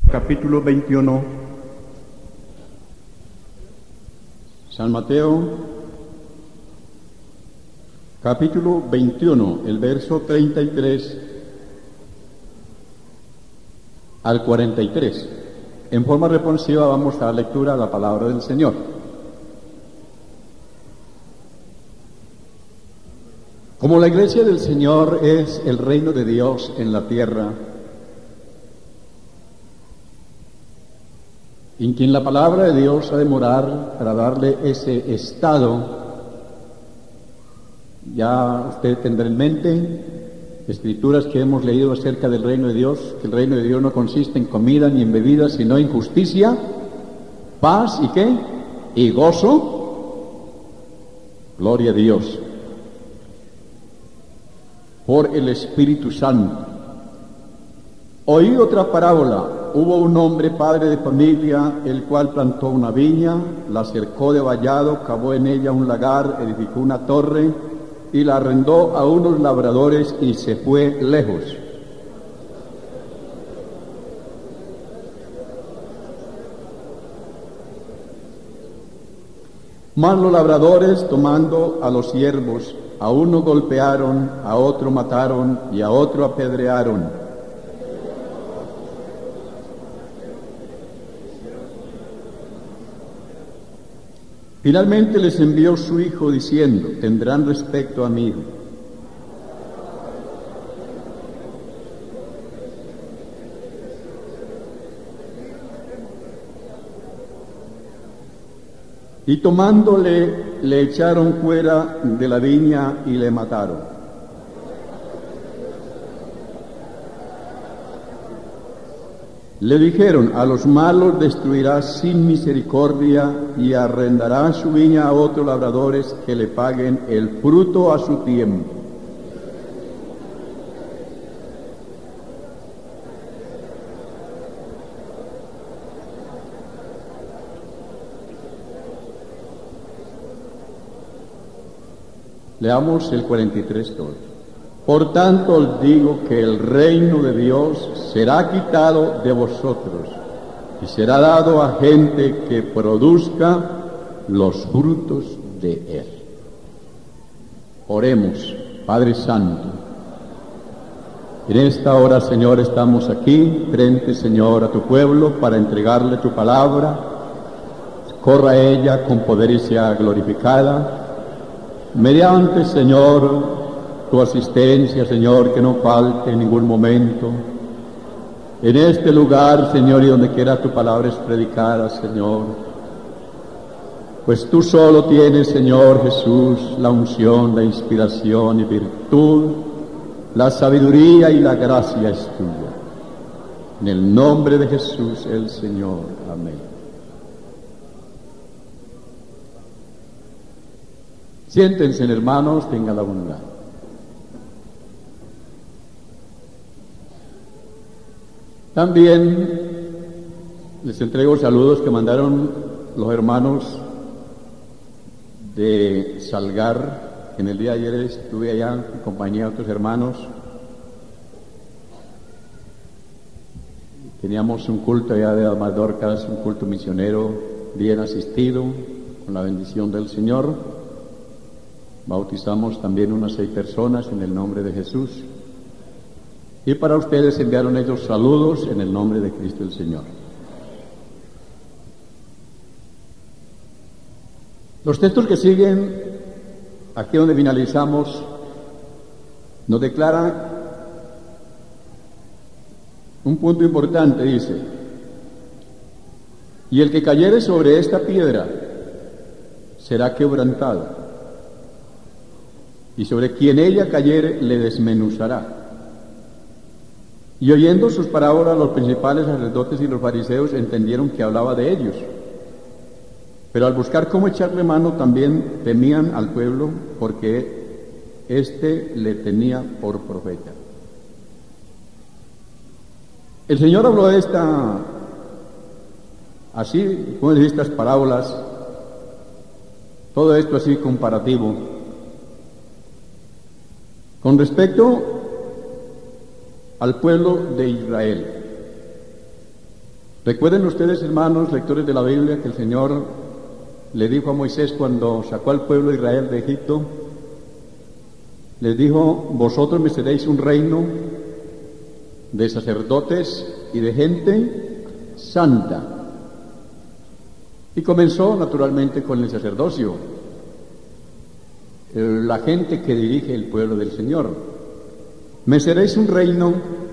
Capítulo 21. San Mateo, capítulo 21, el verso 33 al 43. En forma responsiva vamos a la lectura de la palabra del Señor. Como la iglesia del Señor es el reino de Dios en la tierra, en quien la palabra de Dios ha de morar para darle ese estado, ya usted tendrá en mente escrituras que hemos leído acerca del reino de Dios, que el reino de Dios no consiste en comida ni en bebida, sino en justicia, paz y ¿qué? Y gozo, gloria a Dios, por el Espíritu Santo. Oí otra parábola. Hubo un hombre, padre de familia, el cual plantó una viña, la cercó de vallado, cavó en ella un lagar, edificó una torre y la arrendó a unos labradores y se fue lejos. Mas los labradores, tomando a los siervos, a uno golpearon, a otro mataron y a otro apedrearon. Finalmente les envió su hijo diciendo: tendrán respecto a mi hijo. Y tomándole, le echaron fuera de la viña y le mataron. Le dijeron: a los malos destruirás sin misericordia y arrendará su viña a otros labradores que le paguen el fruto a su tiempo. Leamos el 43 todo. Por tanto os digo que el reino de Dios será quitado de vosotros y será dado a gente que produzca los frutos de él. Oremos. Padre Santo, en esta hora, Señor, estamos aquí frente, Señor, a tu pueblo para entregarle tu palabra. Corra ella con poder y sea glorificada. Mediante, Señor, tu asistencia, Señor, que no falte en ningún momento. En este lugar, Señor, y donde quiera tu palabra es predicada, Señor. Pues tú solo tienes, Señor Jesús, la unción, la inspiración y virtud, la sabiduría y la gracia es tuya. En el nombre de Jesús el Señor. Amén. Siéntense, hermanos, tengan la bondad. También les entrego saludos que mandaron los hermanos de Salgar. En el día de ayer estuve allá en compañía de otros hermanos. Teníamos un culto allá de Almadorcas, un culto misionero bien asistido, con la bendición del Señor. Bautizamos también unas 6 personas en el nombre de Jesús. Y para ustedes enviaron ellos saludos en el nombre de Cristo el Señor. Los textos que siguen, aquí donde finalizamos, nos declaran un punto importante, dice: y el que cayere sobre esta piedra será quebrantado, y sobre quien ella cayere le desmenuzará. Y oyendo sus parábolas, los principales sacerdotes y los fariseos entendieron que hablaba de ellos. Pero al buscar cómo echarle mano, también temían al pueblo, porque éste le tenía por profeta. El Señor habló de así, como de estas parábolas, todo esto así comparativo, con respecto al pueblo de Israel. Recuerden ustedes, hermanos, lectores de la Biblia, que el Señor le dijo a Moisés cuando sacó al pueblo de Israel de Egipto, les dijo: vosotros me seréis un reino de sacerdotes y de gente santa. Y comenzó naturalmente con el sacerdocio, la gente que dirige el pueblo del Señor. Me seréis un reino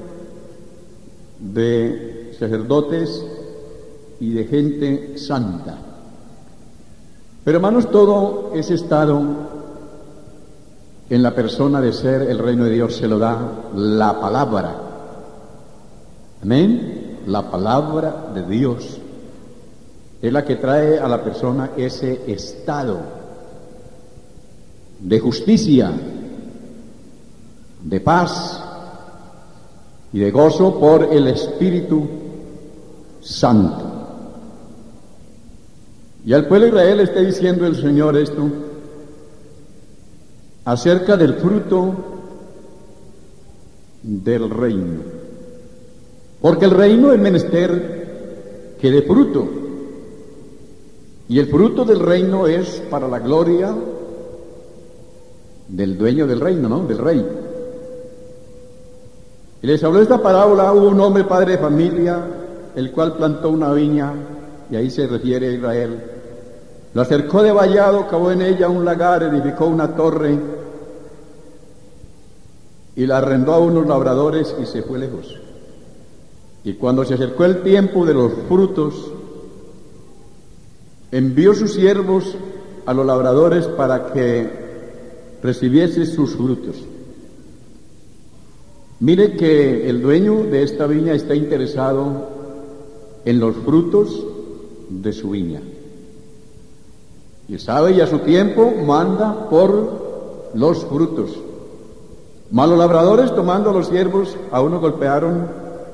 de sacerdotes y de gente santa. Pero hermanos, todo ese estado en la persona de ser el reino de Dios se lo da la palabra. Amén. La palabra de Dios es la que trae a la persona ese estado de justicia, de paz y de gozo por el Espíritu Santo. Y al pueblo de Israel está diciendo el Señor esto acerca del fruto del reino. Porque el reino es menester que dé fruto. Y el fruto del reino es para la gloria del dueño del reino, ¿no? Del rey. Y les habló esta parábola: hubo un hombre padre de familia, el cual plantó una viña, y ahí se refiere a Israel. La cercó de vallado, cavó en ella un lagar, edificó una torre, y la arrendó a unos labradores y se fue lejos. Y cuando se acercó el tiempo de los frutos, envió sus siervos a los labradores para que recibiese sus frutos. Mire que el dueño de esta viña está interesado en los frutos de su viña. Y sabe, y a su tiempo manda por los frutos. Mas los labradores, tomando a los siervos, a uno golpearon,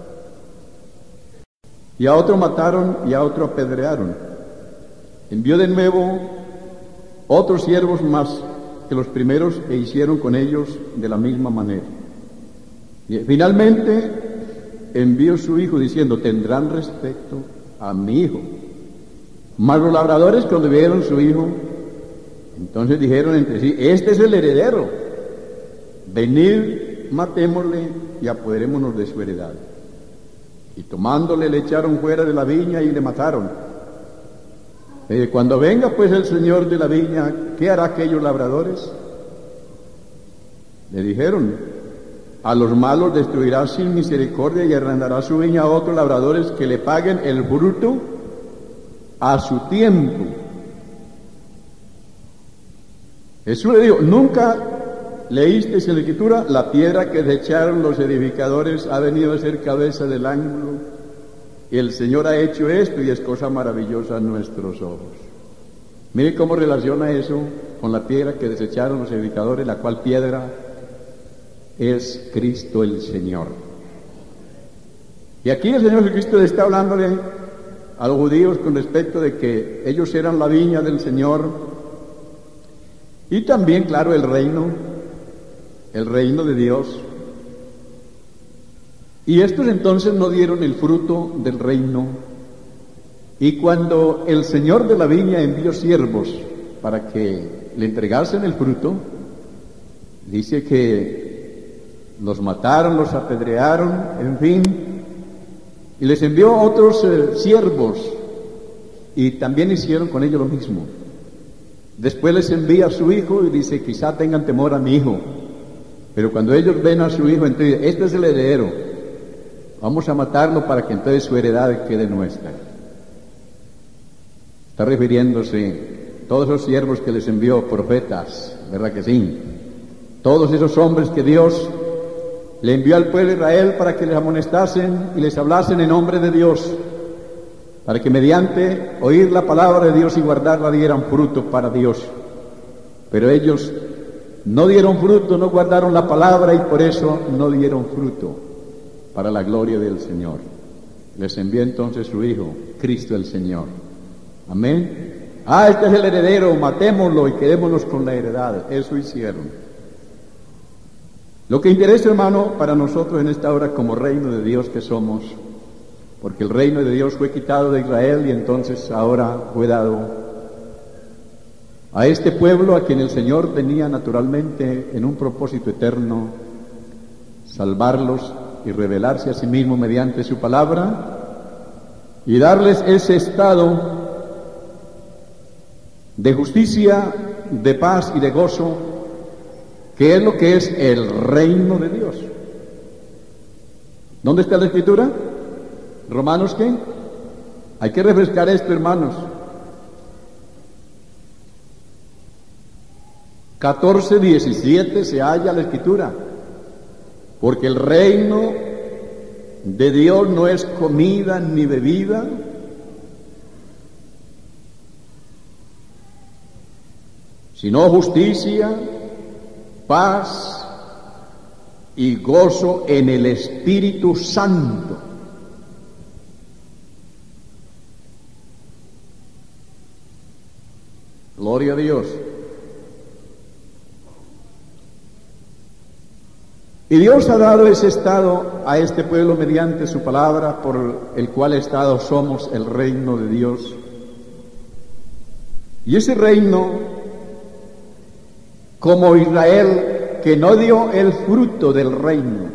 y a otro mataron, y a otro apedrearon. Envió de nuevo otros siervos más que los primeros, e hicieron con ellos de la misma manera. Y finalmente envió su hijo diciendo: tendrán respeto a mi hijo. Mas los labradores, cuando vieron su hijo, entonces dijeron entre sí: este es el heredero, venid, matémosle y apoderémonos de su heredad. Y tomándole le echaron fuera de la viña y le mataron. Cuando venga pues el señor de la viña, ¿qué hará aquellos labradores? Le dijeron: a los malos destruirá sin misericordia y arrendará su viña a otros labradores que le paguen el fruto a su tiempo. Jesús le dijo: ¿nunca leísteis en la Escritura? La piedra que desecharon los edificadores ha venido a ser cabeza del ángulo, y el Señor ha hecho esto, y es cosa maravillosa a nuestros ojos. Mire cómo relaciona eso con la piedra que desecharon los edificadores, la cual piedra es Cristo el Señor. Y aquí el Señor Jesucristo está hablándole a los judíos con respecto de que ellos eran la viña del Señor, y también, claro, el reino de Dios. Y estos entonces no dieron el fruto del reino, y cuando el Señor de la viña envió siervos para que le entregasen el fruto, dice que los mataron, los apedrearon, en fin, y les envió otros siervos, y también hicieron con ellos lo mismo. Después les envía a su hijo y dice: quizá tengan temor a mi hijo. Pero cuando ellos ven a su hijo, entonces: este es el heredero, vamos a matarlo para que entonces su heredad quede nuestra. Está refiriéndose todos esos siervos que les envió, profetas, ¿verdad que sí? Todos esos hombres que Dios le envió al pueblo de Israel para que les amonestasen y les hablasen en nombre de Dios, para que mediante oír la palabra de Dios y guardarla dieran fruto para Dios. Pero ellos no dieron fruto, no guardaron la palabra, y por eso no dieron fruto para la gloria del Señor. Les envió entonces su Hijo, Cristo el Señor. Amén. Este es el heredero, matémoslo y quedémonos con la heredad. Eso hicieron. Lo que interesa, hermano, para nosotros en esta hora como reino de Dios que somos, porque el reino de Dios fue quitado de Israel y entonces ahora fue dado a este pueblo a quien el Señor tenía naturalmente en un propósito eterno, salvarlos y revelarse a sí mismo mediante su palabra y darles ese estado de justicia, de paz y de gozo, que es lo que es el reino de Dios. ¿Dónde está la Escritura? ¿Romanos qué? Hay que refrescar esto, hermanos. 14:17 se halla la Escritura, porque el reino de Dios no es comida ni bebida, sino justicia, paz y gozo en el Espíritu Santo. Gloria a Dios. Y Dios ha dado ese estado a este pueblo mediante su palabra, por el cual estado somos el reino de Dios. Y ese reino, como Israel, que no dio el fruto del reino.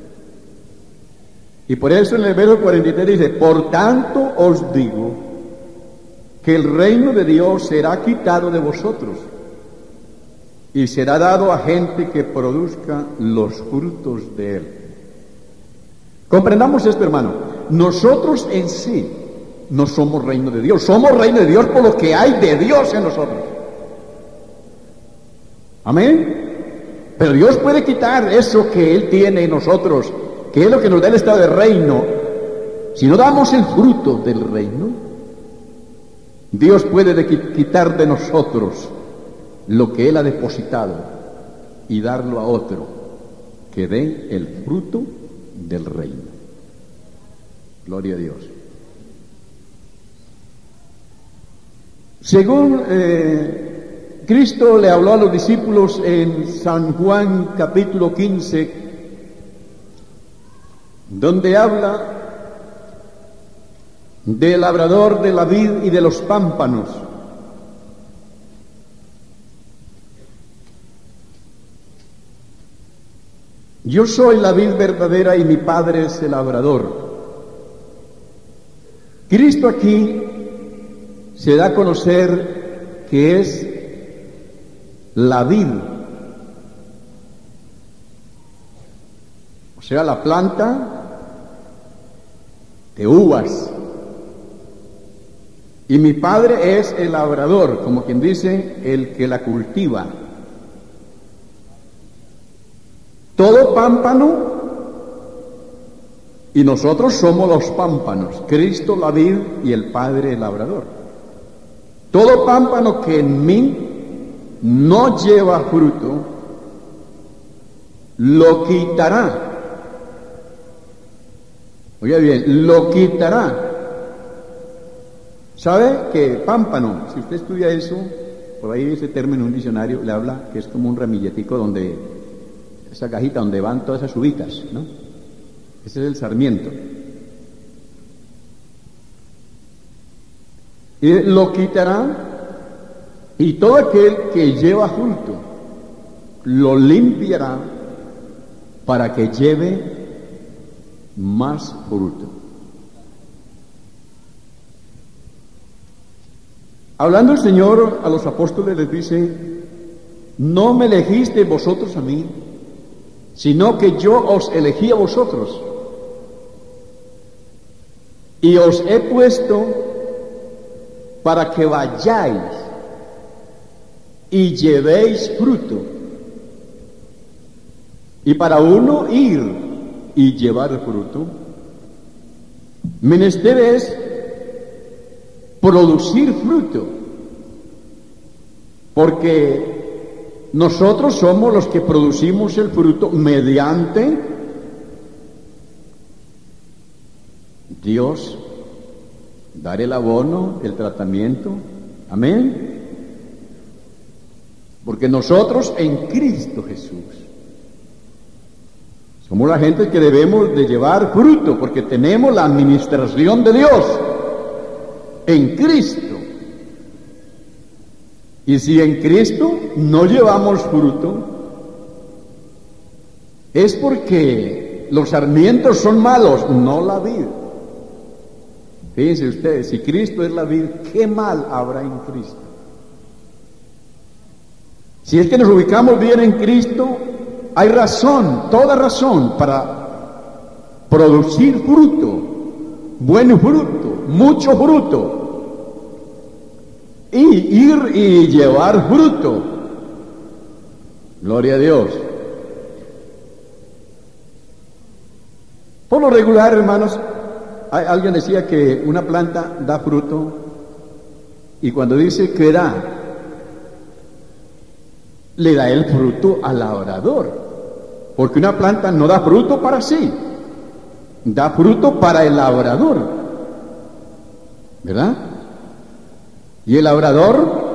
Y por eso en el verso 43 dice: por tanto os digo que el reino de Dios será quitado de vosotros y será dado a gente que produzca los frutos de él. Comprendamos esto, hermano. Nosotros en sí no somos reino de Dios. Somos reino de Dios por lo que hay de Dios en nosotros. Amén. Pero Dios puede quitar eso que Él tiene en nosotros, que es lo que nos da el estado de reino. Si no damos el fruto del reino, Dios puede quitar de nosotros lo que Él ha depositado y darlo a otro que dé el fruto del reino. Gloria a Dios. Según Cristo le habló a los discípulos en San Juan capítulo 15, donde habla del labrador de la vid y de los pámpanos. Yo soy la vid verdadera y mi Padre es el labrador. Cristo aquí se da a conocer que es la vid, o sea, la planta de uvas. Y mi Padre es el labrador, como quien dice, el que la cultiva. Todo pámpano, y nosotros somos los pámpanos, Cristo la vid y el Padre el labrador. Todo pámpano que en mí no lleva fruto, lo quitará. Oiga bien, lo quitará. ¿Sabe que pámpano, si usted estudia eso, por ahí ese término en un diccionario le habla que es como un ramilletico donde, esa cajita donde van todas esas uvitas, ¿no? Ese es el sarmiento. Y lo quitará, y todo aquel que lleva fruto lo limpiará para que lleve más fruto. Hablando el Señor a los apóstoles les dice: no me elegisteis vosotros a mí, sino que yo os elegí a vosotros y os he puesto para que vayáis y llevéis fruto. Y para uno ir y llevar fruto, menester es producir fruto, porque nosotros somos los que producimos el fruto mediante Dios, dar el abono, el tratamiento. Amén. Porque nosotros en Cristo Jesús Somos la gente que debemos de llevar fruto, porque tenemos la administración de Dios en Cristo. Y si en Cristo no llevamos fruto, es porque los sarmientos son malos, no la vid. Fíjense ustedes, si Cristo es la vid, ¿qué mal habrá en Cristo? Si es que nos ubicamos bien en Cristo, hay razón, toda razón para producir fruto, buen fruto, mucho fruto, y ir y llevar fruto. Gloria a Dios. Por lo regular, hermanos, alguien decía que una planta da fruto, y cuando dice que da, le da el fruto al labrador, porque una planta no da fruto para sí, da fruto para el labrador, ¿verdad? Y el labrador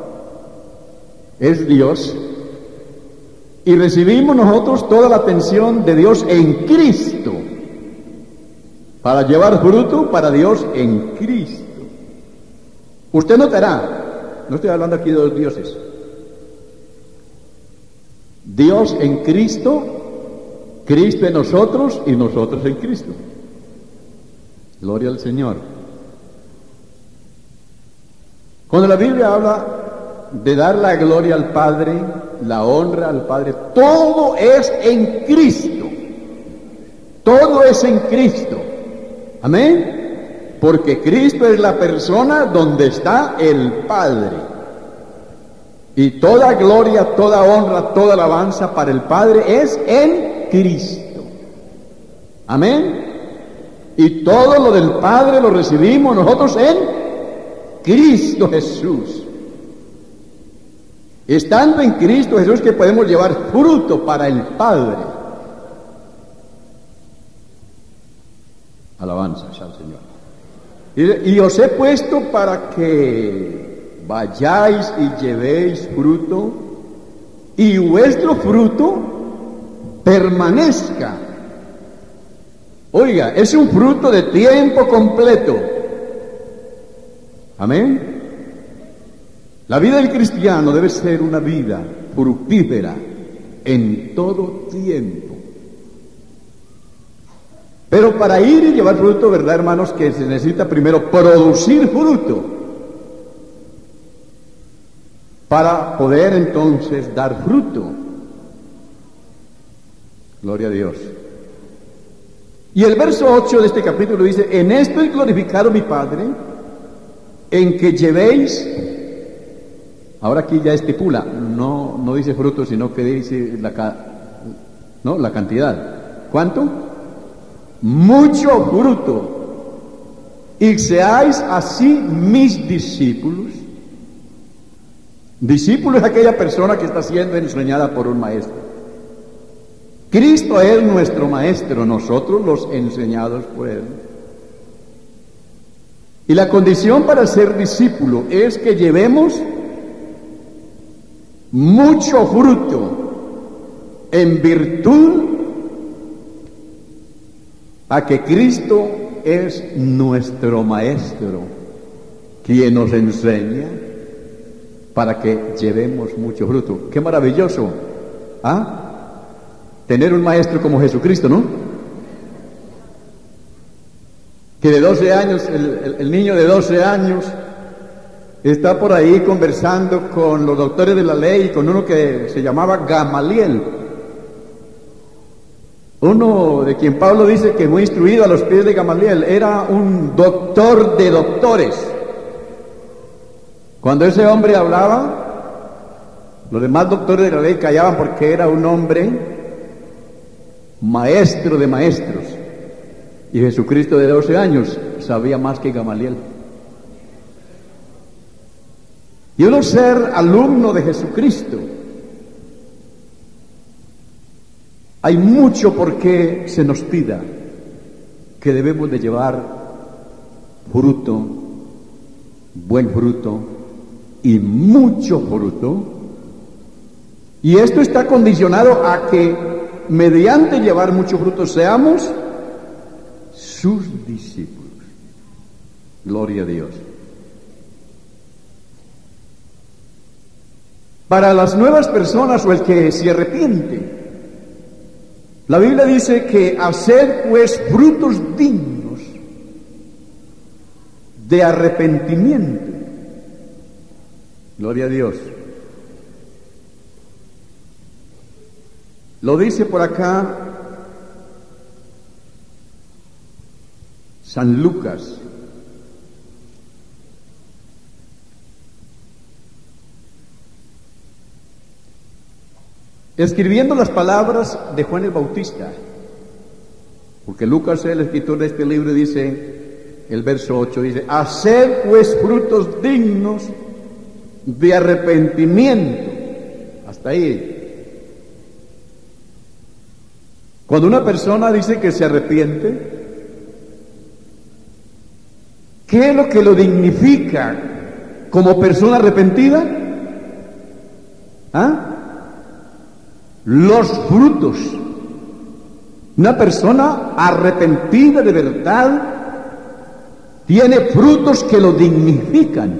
es Dios, y recibimos nosotros toda la atención de Dios en Cristo, para llevar fruto para Dios en Cristo. Usted notará, no estoy hablando aquí de los dioses, Dios en Cristo, Cristo en nosotros y nosotros en Cristo. Gloria al Señor. Cuando la Biblia habla de dar la gloria al Padre, la honra al Padre, todo es en Cristo. Todo es en Cristo. Amén. Porque Cristo es la persona donde está el Padre. Y toda gloria, toda honra, toda alabanza para el Padre es en Cristo. Amén. Y todo lo del Padre lo recibimos nosotros en Cristo Jesús. Estando en Cristo Jesús que podemos llevar fruto para el Padre. Alabanza al Señor. Y os he puesto para que vayáis y llevéis fruto, y vuestro fruto permanezca. Oiga, es un fruto de tiempo completo. Amén. La vida del cristiano debe ser una vida fructífera en todo tiempo. Pero para ir y llevar fruto, ¿verdad, hermanos? Que se necesita primero producir fruto, para poder entonces dar fruto. Gloria a Dios. Y el verso 8 de este capítulo dice: en esto es glorificado mi Padre, en que llevéis. Ahora aquí ya estipula, no dice fruto, sino que dice la cantidad. ¿Cuánto? Mucho fruto, y seáis así mis discípulos. Discípulo es aquella persona que está siendo enseñada por un maestro. Cristo es nuestro maestro, nosotros los enseñados por Él. Y la condición para ser discípulo es que llevemos mucho fruto en virtud a que Cristo es nuestro maestro, quien nos enseña para que llevemos mucho fruto. ¡Qué maravilloso! ¿Ah? Tener un maestro como Jesucristo, ¿no? Que de 12 años, el niño de 12 años está por ahí conversando con los doctores de la ley, con uno que se llamaba Gamaliel, uno de quien Pablo dice que muy instruido a los pies de Gamaliel, era un doctor de doctores. Cuando ese hombre hablaba, los demás doctores de la ley callaban, porque era un hombre maestro de maestros. Y Jesucristo de 12 años sabía más que Gamaliel. Y uno ser alumno de Jesucristo, hay mucho por qué se nos pida que debemos de llevar fruto, buen fruto y mucho fruto. Y esto está condicionado a que mediante llevar mucho fruto seamos sus discípulos. Gloria a Dios. Para las nuevas personas o el que se arrepiente, la Biblia dice que haced pues frutos dignos de arrepentimiento. Gloria a Dios. Lo dice por acá San Lucas. Escribiendo las palabras de Juan el Bautista, porque Lucas, el escritor de este libro, dice, el verso 8, dice, haced pues frutos dignos de arrepentimiento. Hasta ahí. Cuando una persona dice que se arrepiente, ¿qué es lo que lo dignifica como persona arrepentida? ¿Ah? Los frutos. Una persona arrepentida de verdad tiene frutos que lo dignifican.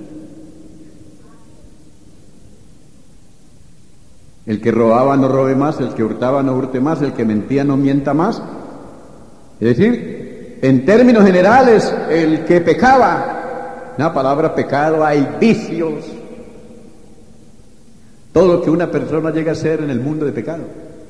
El que robaba no robe más, el que hurtaba no hurte más, el que mentía no mienta más. Es decir, en términos generales, el que pecaba, la palabra pecado, hay vicios, todo lo que una persona llega a ser en el mundo de pecado.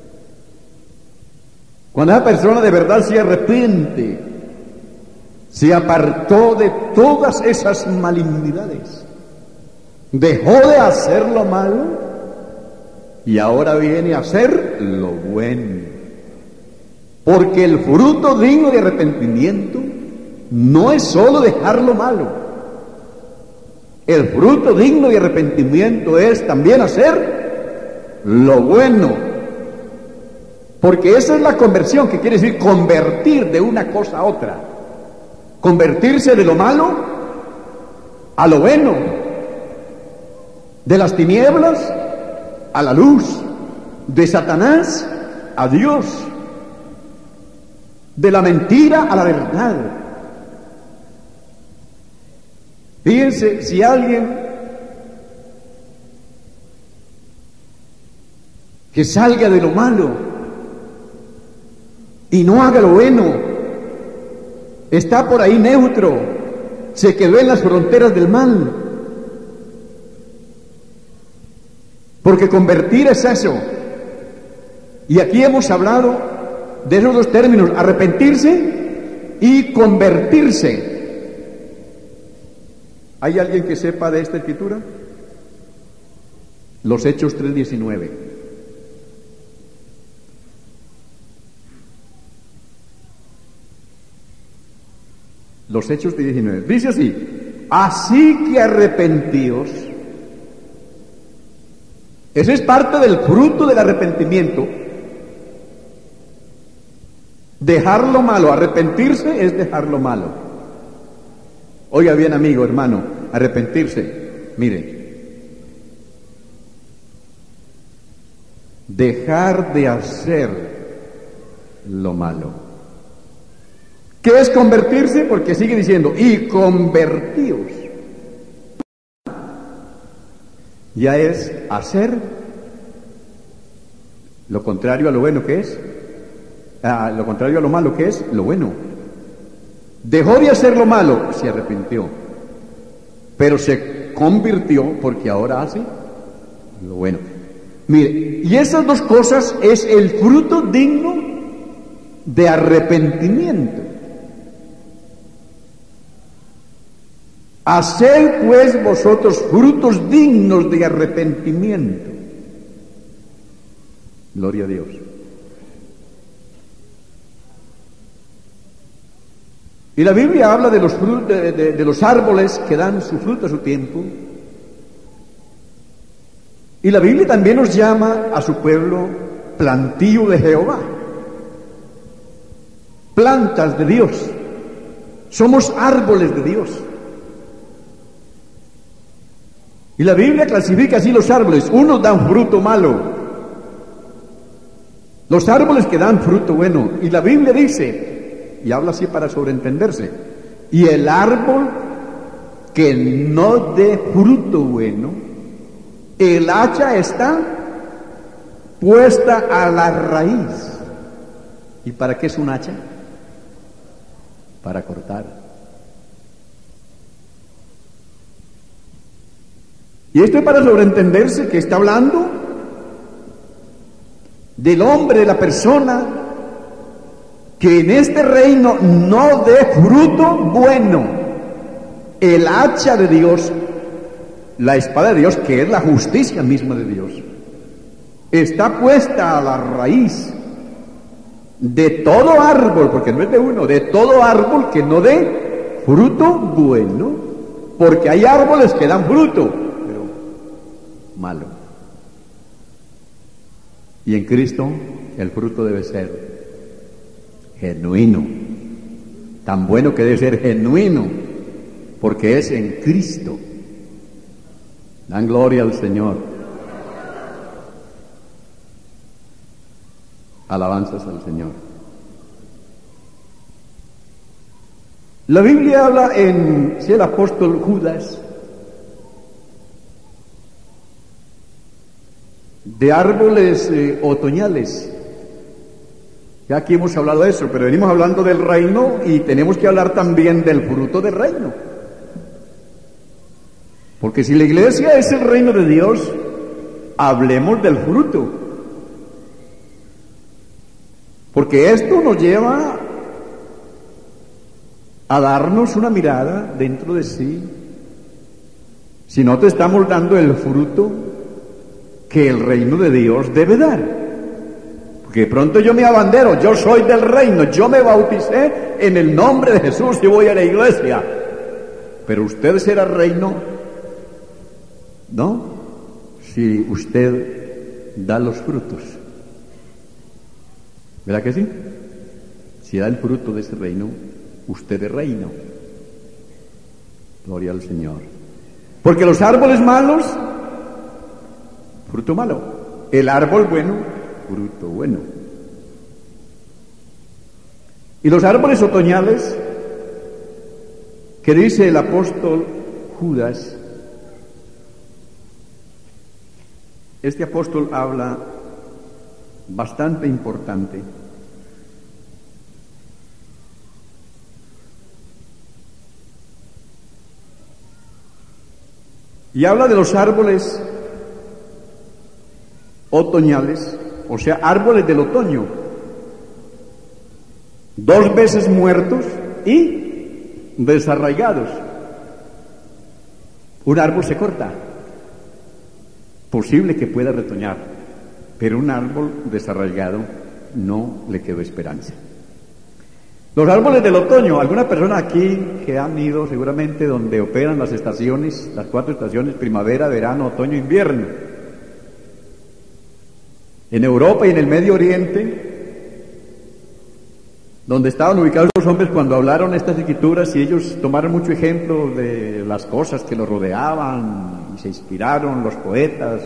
Cuando una persona de verdad se arrepiente, se apartó de todas esas malignidades, dejó de hacer lo malo y ahora viene a hacer lo bueno. Porque el fruto digno de arrepentimiento no es solo dejar lo malo. El fruto digno de arrepentimiento es también hacer lo bueno. Porque esa es la conversión, que quiere decir convertir de una cosa a otra. Convertirse de lo malo a lo bueno. De las tinieblas a la luz. De Satanás a Dios. De la mentira a la verdad. Fíjense, si alguien que salga de lo malo y no haga lo bueno, está por ahí neutro, se quedó en las fronteras del mal. Porque convertir es eso. Y aquí hemos hablado de esos dos términos, arrepentirse y convertirse. ¿Hay alguien que sepa de esta escritura? Los Hechos 3:19. Los Hechos 3:19. Dice así: así que arrepentíos. Ese es parte del fruto del arrepentimiento. Dejar lo malo, arrepentirse es dejar lo malo. Oiga bien, amigo, hermano, arrepentirse, mire, dejar de hacer lo malo. ¿Qué es convertirse? Porque sigue diciendo, y convertíos. Ya es hacer lo contrario a lo bueno, que es, lo contrario a lo malo, que es lo bueno. Dejó de hacer lo malo, se arrepintió, pero se convirtió porque ahora hace lo bueno. Mire, y esas dos cosas es el fruto digno de arrepentimiento. Haced pues vosotros frutos dignos de arrepentimiento. Gloria a Dios. Y la Biblia habla de los frutos, de los árboles que dan su fruto a su tiempo. Y la Biblia también nos llama a su pueblo plantío de Jehová. Plantas de Dios. Somos árboles de Dios. Y la Biblia clasifica así los árboles. Unos dan fruto malo. Los árboles que dan fruto bueno. Y la Biblia dice, y habla así para sobreentenderse, y el árbol que no dé fruto bueno, el hacha está puesta a la raíz. ¿Y para qué es un hacha? Para cortar. Y esto es para sobreentenderse que está hablando del hombre, de la persona que en este reino no dé fruto bueno. El hacha de Dios, la espada de Dios, que es la justicia misma de Dios, está puesta a la raíz de todo árbol, porque no es de uno, de todo árbol que no dé fruto bueno, porque hay árboles que dan fruto, pero malo. Y en Cristo el fruto debe ser genuino, tan bueno que debe ser genuino, porque es en Cristo. Dan gloria al Señor. Alabanzas al Señor. La Biblia habla en el apóstol Judas de árboles otoñales. Ya aquí hemos hablado de eso, pero venimos hablando del reino y tenemos que hablar también del fruto del reino. Porque si la iglesia es el reino de Dios, hablemos del fruto. Porque esto nos lleva a darnos una mirada dentro de sí. Si no te estamos dando el fruto que el reino de Dios debe dar. Porque de pronto yo me abandero, yo soy del reino, yo me bauticé en el nombre de Jesús y voy a la iglesia. Pero usted será reino, ¿no? Si usted da los frutos. ¿Verdad que sí? Si da el fruto de ese reino, usted es reino. Gloria al Señor. Porque los árboles malos, fruto malo. El árbol bueno, fruto bueno. Y los árboles otoñales, que dice el apóstol Judas, este apóstol habla bastante importante. Y habla de los árboles otoñales, o sea, árboles del otoño, 2 veces muertos y desarraigados. Un árbol se corta, posible que pueda retoñar, pero un árbol desarraigado no le quedó esperanza. Los árboles del otoño, alguna persona aquí que han ido seguramente donde operan las estaciones, las 4 estaciones, primavera, verano, otoño, invierno. En Europa y en el Medio Oriente, donde estaban ubicados los hombres cuando hablaron estas escrituras, y ellos tomaron mucho ejemplo de las cosas que los rodeaban, y se inspiraron los poetas,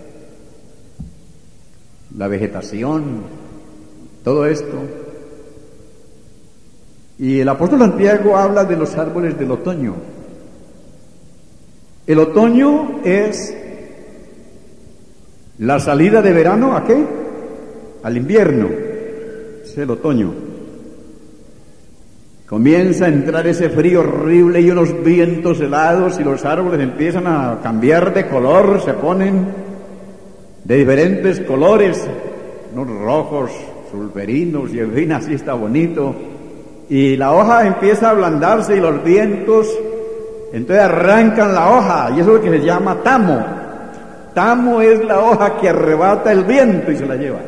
la vegetación, todo esto. Y el apóstol Santiago habla de los árboles del otoño. El otoño es la salida de verano, ¿a qué? Al invierno. Es el otoño. Comienza a entrar ese frío horrible y unos vientos helados y los árboles empiezan a cambiar de color, se ponen de diferentes colores, unos rojos, sulfurinos y en fin, así está bonito. Y la hoja empieza a ablandarse y los vientos, entonces arrancan la hoja, y eso es lo que se llama tamo. Tamo es la hoja que arrebata el viento y se la lleva.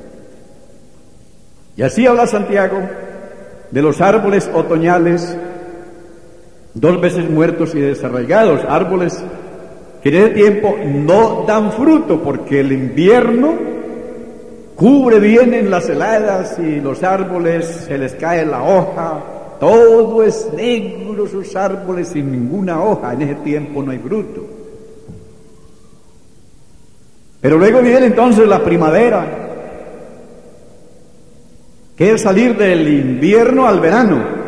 Y así habla Santiago de los árboles otoñales, 2 veces muertos y desarraigados, árboles que en ese tiempo no dan fruto, porque el invierno cubre bien en las heladas y los árboles se les cae la hoja, todo es negro, sus árboles sin ninguna hoja, en ese tiempo no hay fruto. Pero luego viene entonces la primavera, que es salir del invierno al verano.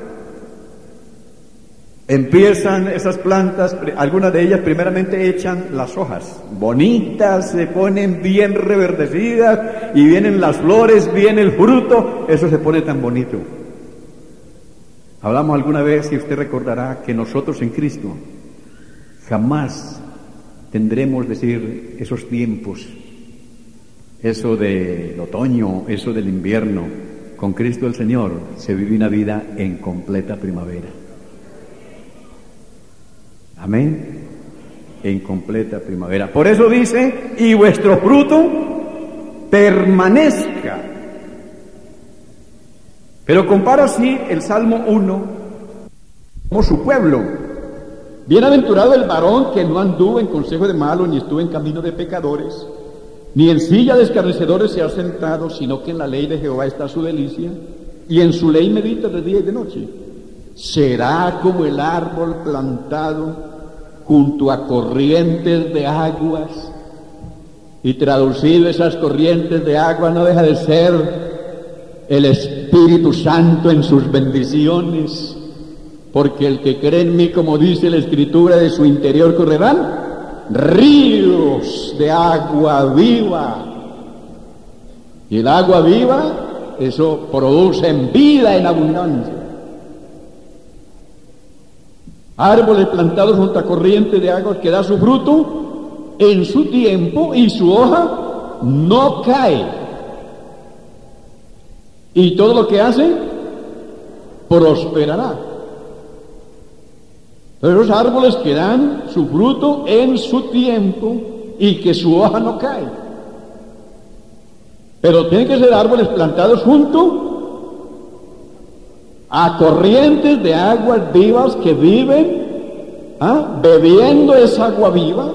Empiezan esas plantas, algunas de ellas primeramente echan las hojas, bonitas, se ponen bien reverdecidas, y vienen las flores, viene el fruto, eso se pone tan bonito. Hablamos alguna vez, y usted recordará, que nosotros en Cristo jamás tendremos, decir, esos tiempos, eso del otoño, eso del invierno. Con Cristo el Señor se vive una vida en completa primavera. Amén. En completa primavera. Por eso dice, y vuestro fruto permanezca. Pero compara así el Salmo 1 como su pueblo. Bienaventurado el varón que no anduvo en consejo de malos, ni estuvo en camino de pecadores, ni en silla de escarnecedores se ha sentado, sino que en la ley de Jehová está su delicia, y en su ley medita de día y de noche. Será como el árbol plantado junto a corrientes de aguas, y traducido, esas corrientes de agua no deja de ser el Espíritu Santo en sus bendiciones, porque el que cree en mí, como dice la Escritura, de su interior correrán ríos de agua viva. Y el agua viva, eso produce en vida, en abundancia. Árboles plantados junto a corrientes de aguas, que da su fruto en su tiempo, y su hoja no cae. Y todo lo que hace prosperará. Pero los árboles que dan su fruto en su tiempo y que su hoja no cae. Pero tienen que ser árboles plantados junto a corrientes de aguas vivas, que viven bebiendo esa agua viva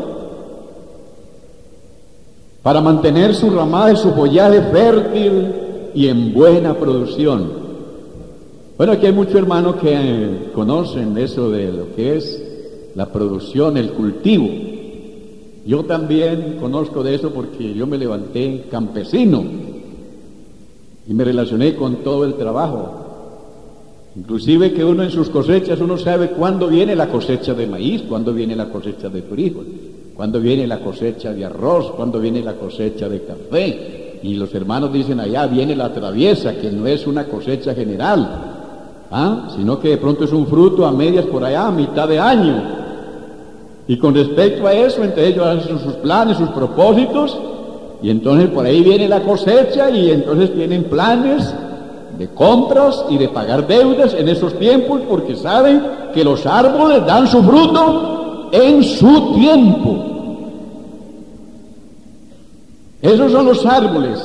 para mantener su ramaje, su follaje fértil y en buena producción. Bueno, aquí hay muchos hermanos que conocen eso de lo que es la producción, el cultivo. Yo también conozco de eso porque yo me levanté campesino y me relacioné con todo el trabajo. Inclusive que uno en sus cosechas, uno sabe cuándo viene la cosecha de maíz, cuándo viene la cosecha de frijol, cuándo viene la cosecha de arroz, cuándo viene la cosecha de café. Y los hermanos dicen, allá viene la traviesa, que no es una cosecha general, sino que de pronto es un fruto a medias por allá, a mitad de año. Y con respecto a eso, entre ellos hacen sus planes, sus propósitos, y entonces por ahí viene la cosecha, y entonces tienen planes de compras y de pagar deudas en esos tiempos, porque saben que los árboles dan su fruto en su tiempo. Esos son los árboles.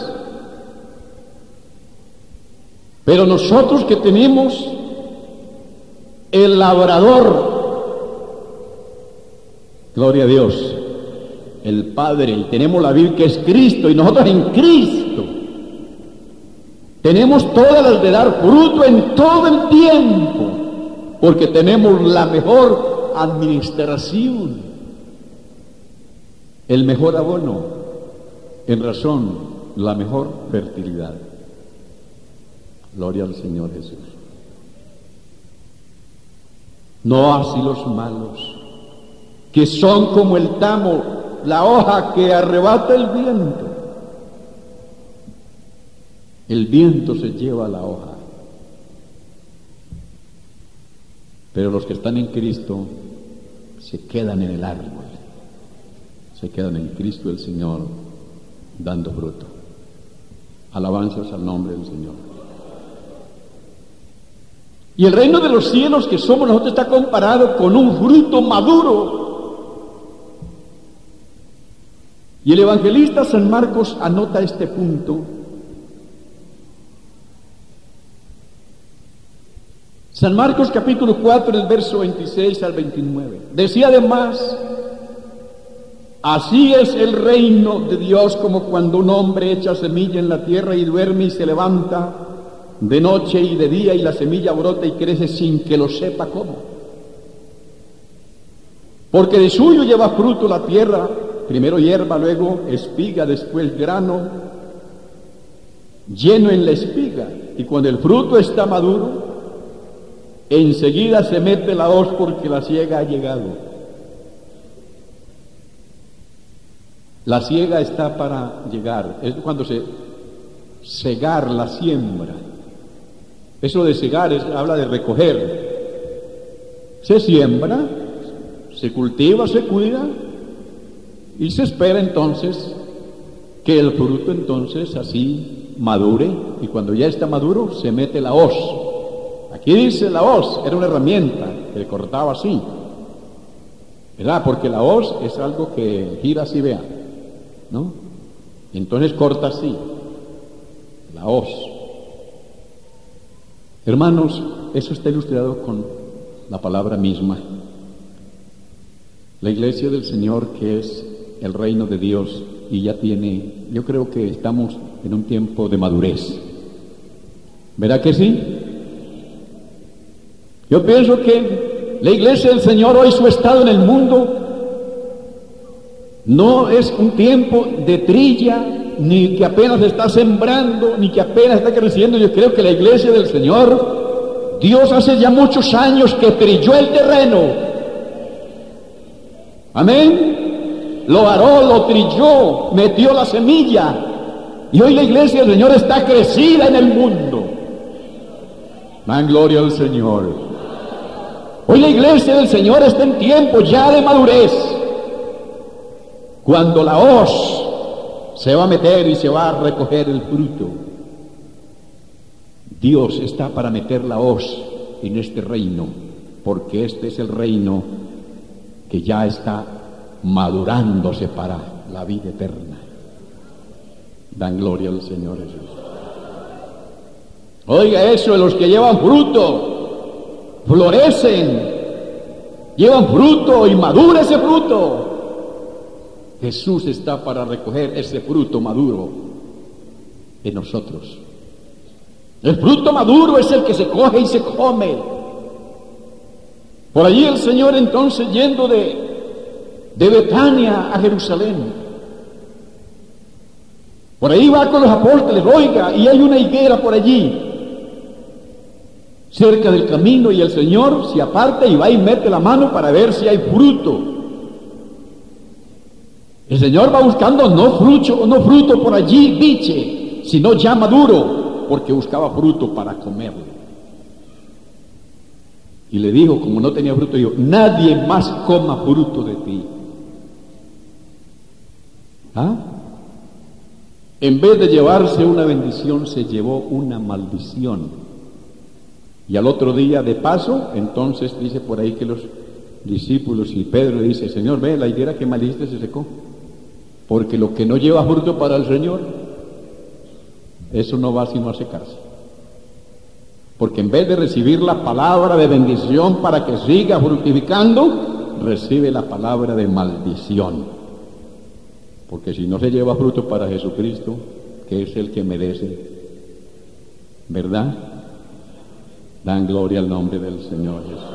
Pero nosotros que tenemos el labrador, gloria a Dios, el Padre, y tenemos la Biblia que es Cristo, y nosotros en Cristo tenemos todas las de dar fruto en todo el tiempo, porque tenemos la mejor administración, el mejor abono, en razón, la mejor fertilidad. Gloria al Señor Jesús. No así los malos, que son como el tamo, la hoja que arrebata el viento. El viento se lleva la hoja. Pero los que están en Cristo se quedan en el árbol, se quedan en Cristo el Señor, dando fruto. Alabanzas al nombre del Señor. Y el reino de los cielos que somos nosotros está comparado con un fruto maduro. Y el evangelista San Marcos anota este punto. San Marcos capítulo 4, el verso 26 al 29. Decía además, así es el reino de Dios como cuando un hombre echa semilla en la tierra y duerme y se levanta de noche y de día, y la semilla brota y crece sin que lo sepa cómo. Porque de suyo lleva fruto la tierra, primero hierba, luego espiga, después grano, lleno en la espiga. y cuando el fruto está maduro, enseguida se mete la hoz porque la siega ha llegado. La siega está para llegar, es cuando se segar la siembra. Eso de segar habla de recoger. Se siembra, se cultiva, se cuida y se espera entonces que el fruto entonces así madure, y cuando ya está maduro se mete la hoz. Aquí dice la hoz, era una herramienta que cortaba así, ¿verdad? Porque la hoz es algo que gira así, vea, ¿no? Entonces corta así, la hoz. Hermanos, eso está ilustrado con la palabra misma. La iglesia del Señor, que es el reino de Dios, y ya tiene, yo creo que estamos en un tiempo de madurez. ¿Verdad que sí? Yo pienso que la iglesia del Señor hoy, su estado en el mundo, no es un tiempo de trilla, ni que apenas está sembrando, ni que apenas está creciendo. Yo creo que la iglesia del Señor, Dios hace ya muchos años que trilló el terreno. Amén. Lo aró, lo trilló, metió la semilla, y hoy la iglesia del Señor está crecida en el mundo. Dan gloria al Señor. Hoy la iglesia del Señor está en tiempo ya de madurez, cuando la hoz se va a meter y se va a recoger el fruto. Dios está para meter la hoz en este reino, porque este es el reino que ya está madurándose para la vida eterna. Dan gloria al Señor Jesús. Oiga eso, de los que llevan fruto, florecen, llevan fruto y madura ese fruto. Jesús está para recoger ese fruto maduro en nosotros. El fruto maduro es el que se coge y se come. Por allí el Señor, entonces, yendo de Betania a Jerusalén, por ahí va con los apóstoles, oiga, y hay una higuera por allí, cerca del camino, y el Señor se aparta y va y mete la mano para ver si hay fruto. El Señor va buscando no fruto por allí, biche, sino ya maduro, porque buscaba fruto para comerlo. Y le dijo, como no tenía fruto, dijo, nadie más coma fruto de ti. ¿Ah? En vez de llevarse una bendición, se llevó una maldición. Y al otro día, de paso, entonces dice por ahí que los discípulos y Pedro le dice, Señor, ve, la higuera que maldijiste se secó. Porque lo que no lleva fruto para el Señor, eso no va sino a secarse. Porque en vez de recibir la palabra de bendición para que siga fructificando, recibe la palabra de maldición. Porque si no se lleva fruto para Jesucristo, que es el que merece, ¿verdad? Dan gloria al nombre del Señor Jesús.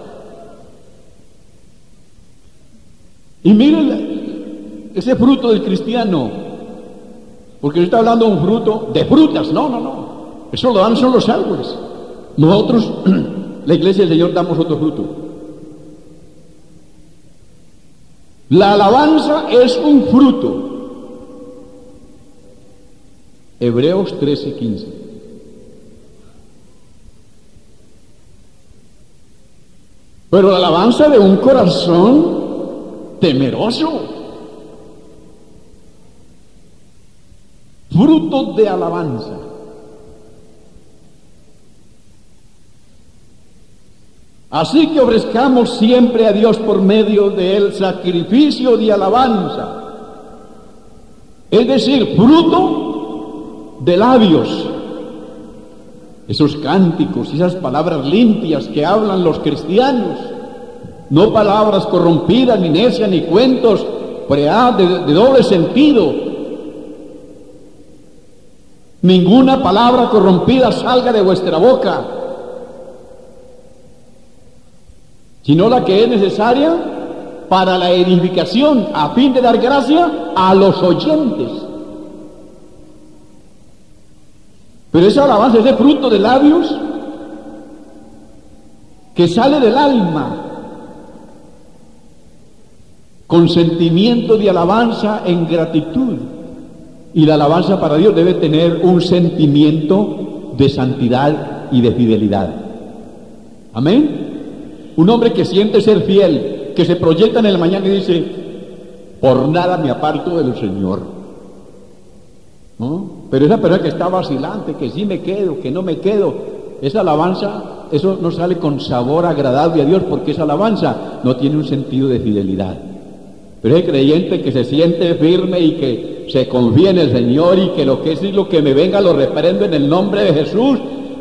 Y miren ese fruto del cristiano, porque se está hablando de un fruto de frutas. No. Eso lo dan son los árboles. Nosotros, la iglesia del Señor, damos otro fruto. La alabanza es un fruto. Hebreos 13:15. Pero la alabanza de un corazón temeroso. Fruto de alabanza. Así que ofrezcamos siempre a Dios por medio de él sacrificio de alabanza, es decir, fruto de labios. Esos cánticos, esas palabras limpias que hablan los cristianos, no palabras corrompidas, ni necias, ni cuentos de doble sentido. Ninguna palabra corrompida salga de vuestra boca, sino la que es necesaria para la edificación, a fin de dar gracia a los oyentes. Pero esa alabanza, ese fruto de labios que sale del alma, con sentimiento de alabanza en gratitud. Y la alabanza para Dios debe tener un sentimiento de santidad y de fidelidad. Amén. Un hombre que siente ser fiel, que se proyecta en el mañana y dice: por nada me aparto del Señor, ¿no? Pero esa persona que está vacilante, que sí me quedo, que no me quedo, esa alabanza, eso no sale con sabor agradable a Dios, porque esa alabanza no tiene un sentido de fidelidad. Pero hay creyente que se siente firme y que se confía en el Señor, y que lo que es y lo que me venga lo reprendo en el nombre de Jesús,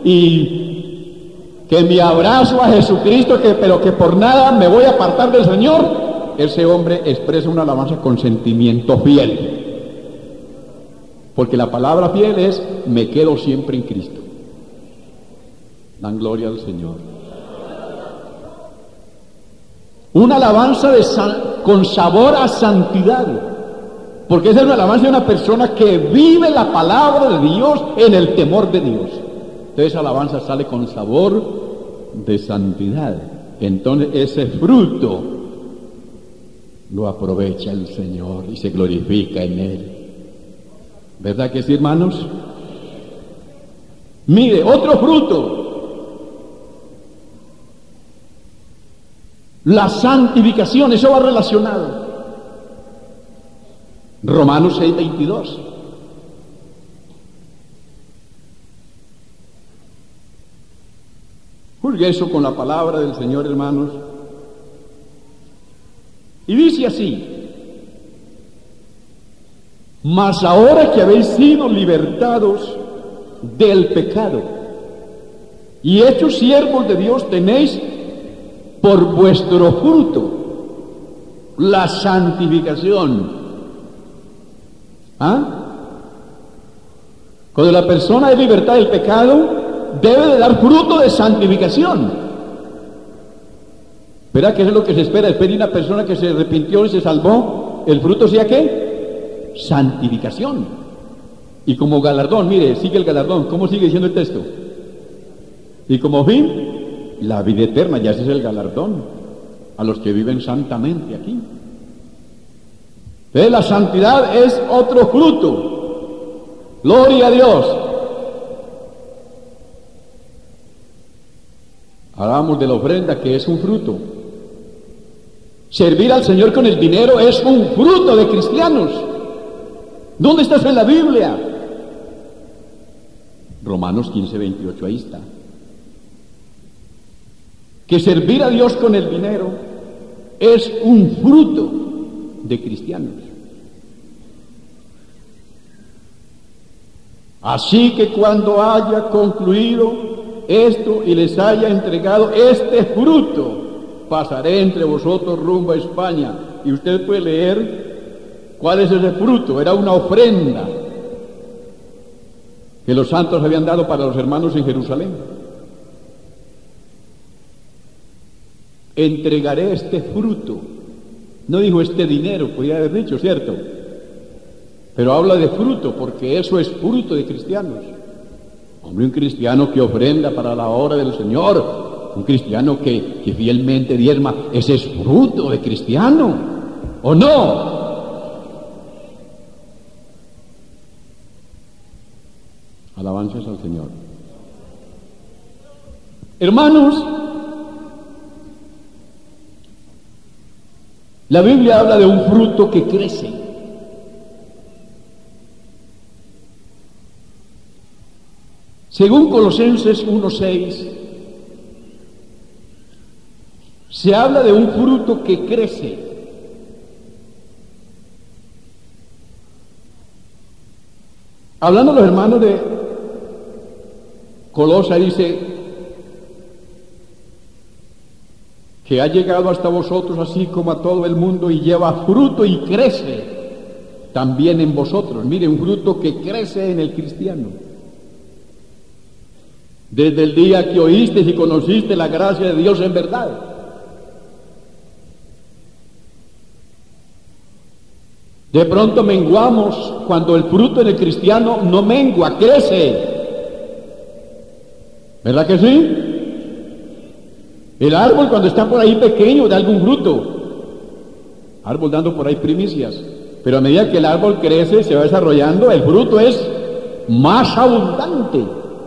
y que mi abrazo a Jesucristo, pero que por nada me voy a apartar del Señor. Ese hombre expresa una alabanza con sentimiento fiel, porque la palabra fiel es: me quedo siempre en Cristo. Dan gloria al Señor. Una alabanza con sabor a santidad, porque esa es una alabanza de una persona que vive la palabra de Dios en el temor de Dios. Entonces esa alabanza sale con sabor de santidad. Entonces ese fruto lo aprovecha el Señor y se glorifica en Él. ¿Verdad que sí, hermanos? Mire, otro fruto: la santificación. Eso va relacionado. Romanos 6:22. Juzgue eso con la palabra del Señor, hermanos. Y dice así: mas ahora que habéis sido libertados del pecado y hechos siervos de Dios, tenéis por vuestro fruto la santificación. Cuando la persona es libertad del pecado, debe de dar fruto de santificación. ¿Verdad que eso es lo que se espera? Espera una persona que se arrepintió y se salvó, el fruto sea ¿qué? Santificación. Y como galardón, mire, sigue el galardón. ¿Cómo sigue diciendo el texto? Y como fin, la vida eterna. Ya ese es el galardón a los que viven santamente aquí. Entonces la santidad es otro fruto. Gloria a Dios. Hablamos de la ofrenda, que es un fruto. Servir al Señor con el dinero es un fruto de cristianos. ¿Dónde está eso en la Biblia? Romanos 15:28, ahí está. Que servir a Dios con el dinero es un fruto de cristianos. Así que cuando haya concluido esto y les haya entregado este fruto, pasaré entre vosotros rumbo a España. Y usted puede leer cuál es ese fruto. Era una ofrenda que los santos habían dado para los hermanos en Jerusalén. Entregaré este fruto. No dijo este dinero, podría haber dicho, ¿cierto? Pero habla de fruto, porque eso es fruto de cristianos. Hombre, un cristiano que ofrenda para la obra del Señor, un cristiano que fielmente diezma, ese es fruto de cristiano, ¿o no? Alabanzas al Señor. Hermanos, la Biblia habla de un fruto que crece. Según Colosenses 1:6, se habla de un fruto que crece. Hablando los hermanos de Colosa, dice que ha llegado hasta vosotros así como a todo el mundo y lleva fruto y crece también en vosotros. Mire, un fruto que crece en el cristiano. Desde el día que oíste y conociste la gracia de Dios en verdad. De pronto menguamos cuando el fruto en el cristiano no mengua, crece. ¿Verdad que sí? El árbol cuando está por ahí pequeño da algún fruto. Árbol dando por ahí primicias. Pero a medida que el árbol crece, se va desarrollando, el fruto es más abundante.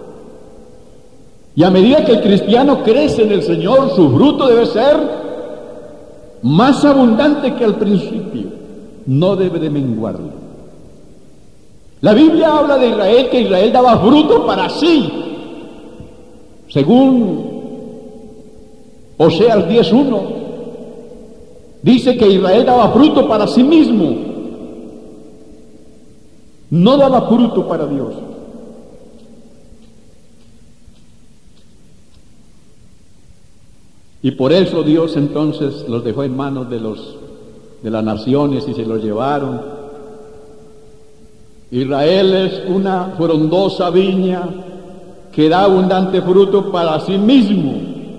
Y a medida que el cristiano crece en el Señor, su fruto debe ser más abundante que al principio. No debe de menguarlo. La Biblia habla de Israel, que Israel daba fruto para sí. Según Oseas 10:1, dice que Israel daba fruto para sí mismo. No daba fruto para Dios. Y por eso Dios entonces los dejó en manos de las naciones y se los llevaron. Israel es una frondosa viña que da abundante fruto para sí mismo.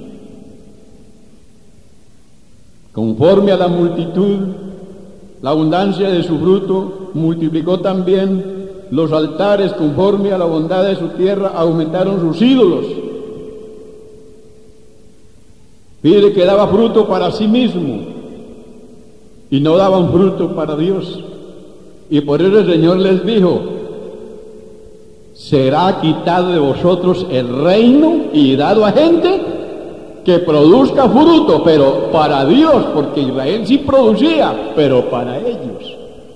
Conforme a la multitud, la abundancia de su fruto, multiplicó también los altares. Conforme a la bondad de su tierra, aumentaron sus ídolos. Mire que daba fruto para sí mismo y no daban fruto para Dios. Y por eso el Señor les dijo: será quitado de vosotros el reino y dado a gente que produzca fruto, pero para Dios, porque Israel sí producía, pero para ellos.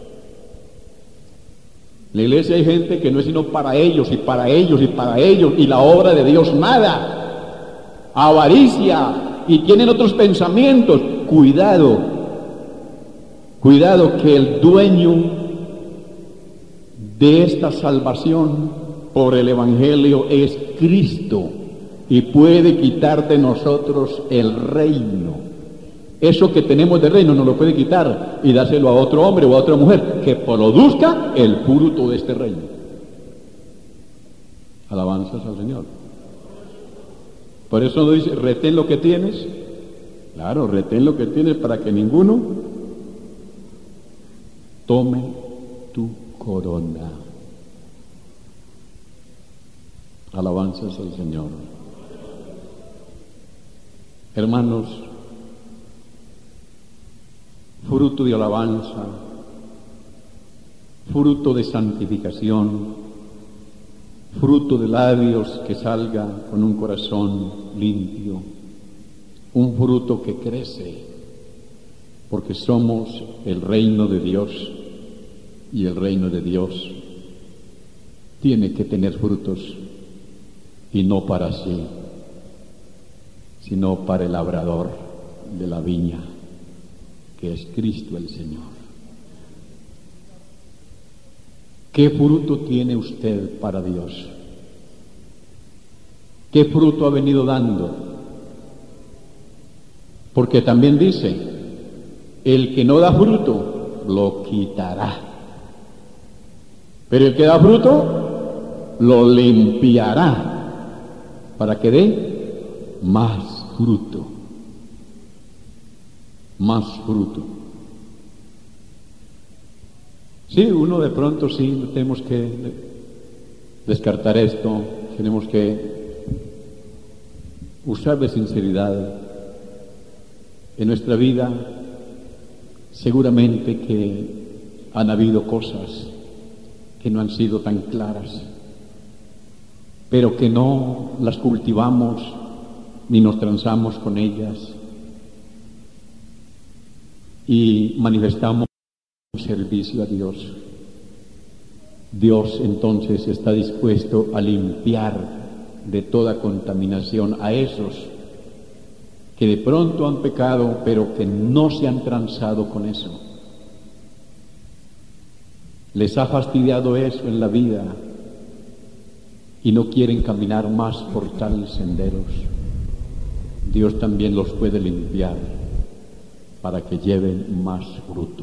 En la iglesia hay gente que no es sino para ellos, y para ellos, y para ellos, y la obra de Dios nada. Avaricia, y tienen otros pensamientos. Cuidado, cuidado, que el dueño de esta salvación por el Evangelio es Cristo, y puede quitar de nosotros el reino. Eso que tenemos de reino nos lo puede quitar y dárselo a otro hombre o a otra mujer que produzca el fruto de este reino. Alabanzas al Señor. Por eso no dice: retén lo que tienes. Claro, retén lo que tienes para que ninguno tome tu corona. Alabanzas al Señor. Hermanos, fruto de alabanza, fruto de santificación, fruto de labios que salga con un corazón limpio, un fruto que crece, porque somos el reino de Dios, y el reino de Dios tiene que tener frutos, y no para sí, sino para el labrador de la viña, que es Cristo el Señor. ¿Qué fruto tiene usted para Dios? ¿Qué fruto ha venido dando? Porque también dice: el que no da fruto, lo quitará. Pero el que da fruto, lo limpiará, para que dé más fruto. Más fruto. Sí, uno de pronto sí tenemos que descartar esto, tenemos que usar de sinceridad. En nuestra vida seguramente que han habido cosas que no han sido tan claras, pero que no las cultivamos ni nos transamos con ellas y manifestamos un servicio a Dios. Dios entonces está dispuesto a limpiar de toda contaminación a esos que de pronto han pecado, pero que no se han transado con eso. Les ha fastidiado eso en la vida y no quieren caminar más por tales senderos. Dios también los puede limpiar para que lleven más fruto.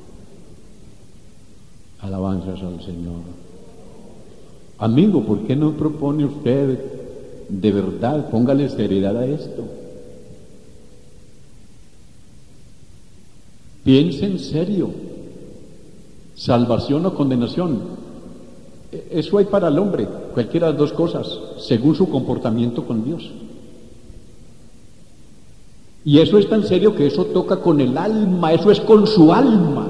Alabanzas al Señor. Amigo, ¿por qué no propone usted de verdad? Póngale seriedad a esto. Piense en serio. Salvación o condenación. Eso hay para el hombre, cualquiera de las dos cosas, según su comportamiento con Dios. Y eso es tan serio que eso toca con el alma, eso es con su alma.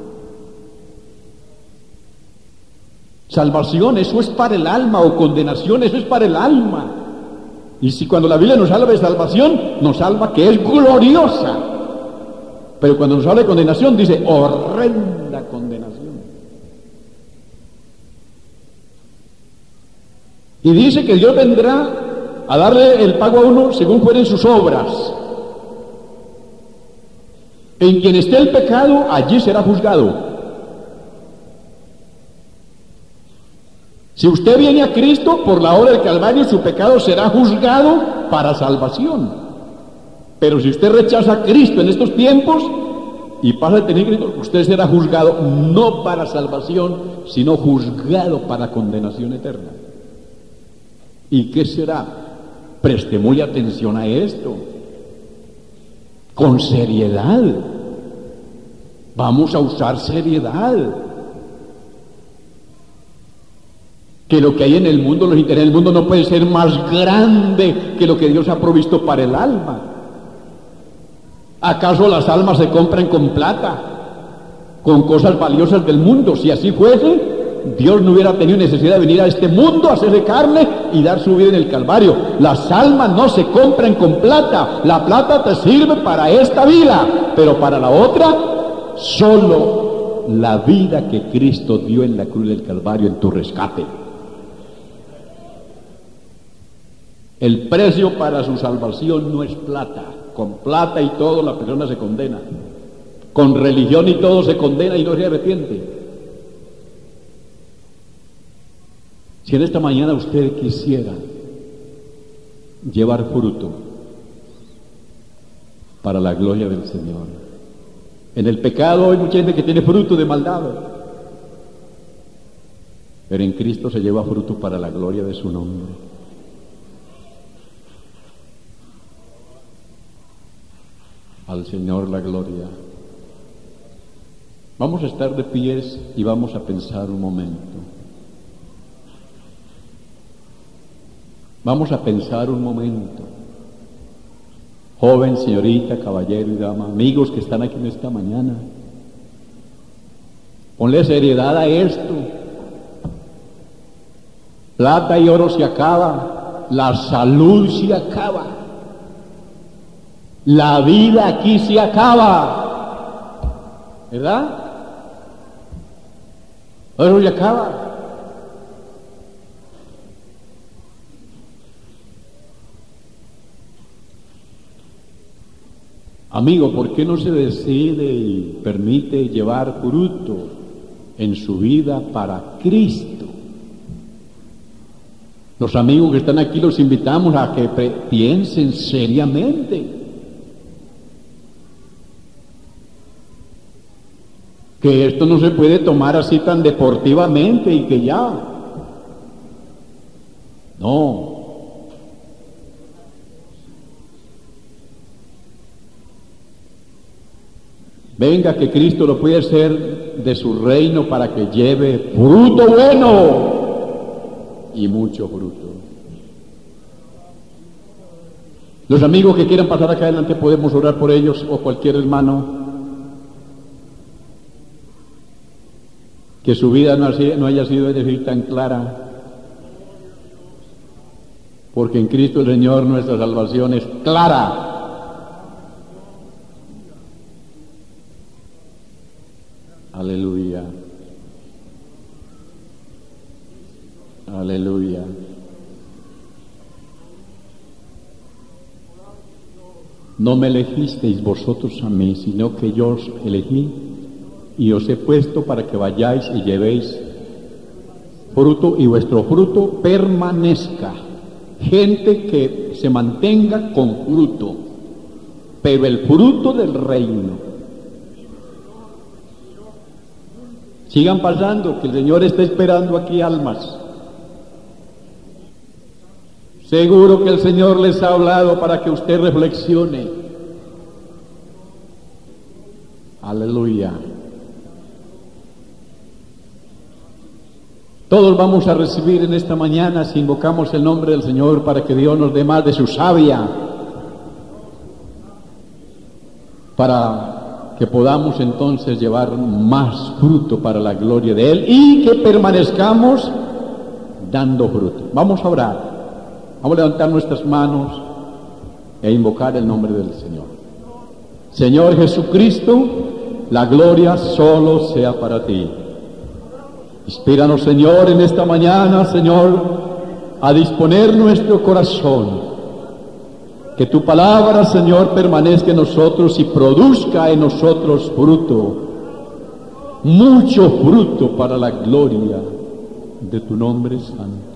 Salvación, eso es para el alma, o condenación, eso es para el alma. Y si cuando la Biblia nos habla de salvación, nos salva que es gloriosa. Pero cuando nos habla de condenación, dice horrenda condenación. Y dice que Dios vendrá a darle el pago a uno según fueren sus obras. En quien esté el pecado, allí será juzgado. Si usted viene a Cristo por la obra del Calvario, su pecado será juzgado para salvación. Pero si usted rechaza a Cristo en estos tiempos y pasa a tener Cristo, usted será juzgado no para salvación, sino juzgado para condenación eterna. ¿Y qué será? Preste muy atención a esto. Con seriedad. Vamos a usar seriedad. Que lo que hay en el mundo, los intereses del mundo no puede ser más grande que lo que Dios ha provisto para el alma. ¿Acaso las almas se compran con plata, con cosas valiosas del mundo? Si así fuese, Dios no hubiera tenido necesidad de venir a este mundo a hacerse carne y dar su vida en el Calvario. Las almas no se compran con plata. La plata te sirve para esta vida, pero para la otra, solo la vida que Cristo dio en la cruz del Calvario en tu rescate. El precio para su salvación no es plata. Con plata y todo la persona se condena. Con religión y todo se condena y no se arrepiente. Si en esta mañana usted quisiera llevar fruto para la gloria del Señor. En el pecado hay mucha gente que tiene fruto de maldad, pero en Cristo se lleva fruto para la gloria de su nombre. Al Señor la gloria. Vamos a estar de pies y vamos a pensar un momento. Vamos a pensar un momento. Joven, señorita, caballero y dama, amigos que están aquí en esta mañana, ponle seriedad a esto. Plata y oro se acaba, la salud se acaba, la vida aquí se acaba, ¿verdad? Oro se acaba. Amigo, ¿por qué no se decide y permite llevar fruto en su vida para Cristo? Los amigos que están aquí los invitamos a que piensen seriamente. Que esto no se puede tomar así tan deportivamente y que ya. No. Venga, que Cristo lo puede hacer de su reino para que lleve fruto bueno y mucho fruto. Los amigos que quieran pasar acá adelante podemos orar por ellos, o cualquier hermano que su vida no haya sido, es decir, tan clara, porque en Cristo el Señor nuestra salvación es clara. Aleluya. Aleluya. No me elegisteis vosotros a mí, sino que yo os elegí y os he puesto para que vayáis y llevéis fruto y vuestro fruto permanezca. Gente que se mantenga con fruto, pero el fruto del reino. Sigan pasando, que el Señor está esperando aquí almas. Seguro que el Señor les ha hablado para que usted reflexione. Aleluya. Todos vamos a recibir en esta mañana, si invocamos el nombre del Señor, para que Dios nos dé más de su savia, para que podamos entonces llevar más fruto para la gloria de Él y que permanezcamos dando fruto. Vamos a orar, vamos a levantar nuestras manos e invocar el nombre del Señor. Señor Jesucristo, la gloria solo sea para ti. Inspíranos, Señor, en esta mañana, Señor, a disponer nuestro corazón. Que tu palabra, Señor, permanezca en nosotros y produzca en nosotros fruto, mucho fruto para la gloria de tu nombre santo.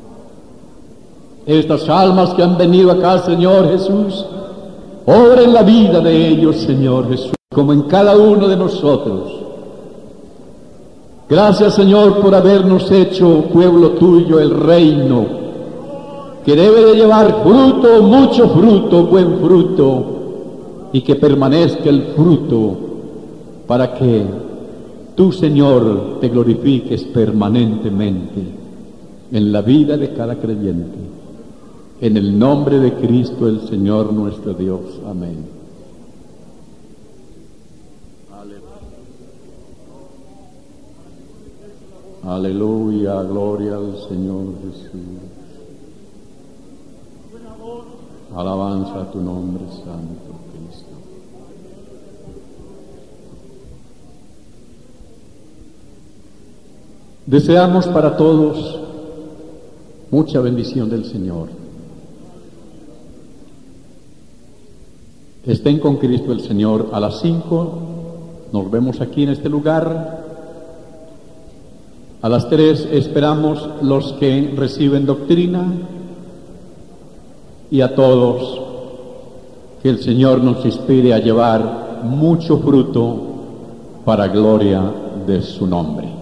Estas almas que han venido acá, Señor Jesús, obra en la vida de ellos, Señor Jesús, como en cada uno de nosotros. Gracias, Señor, por habernos hecho pueblo tuyo, el reino, que debe de llevar fruto, mucho fruto, buen fruto, y que permanezca el fruto para que tú, Señor, te glorifiques permanentemente en la vida de cada creyente. En el nombre de Cristo, el Señor nuestro Dios. Amén. Aleluya, gloria al Señor Jesús. Alabanza a tu nombre santo, Cristo. Deseamos para todos mucha bendición del Señor. Estén con Cristo el Señor. A las 5 nos vemos aquí en este lugar. A las 3 esperamos los que reciben doctrina, y a todos que el Señor nos inspire a llevar mucho fruto para gloria de su nombre.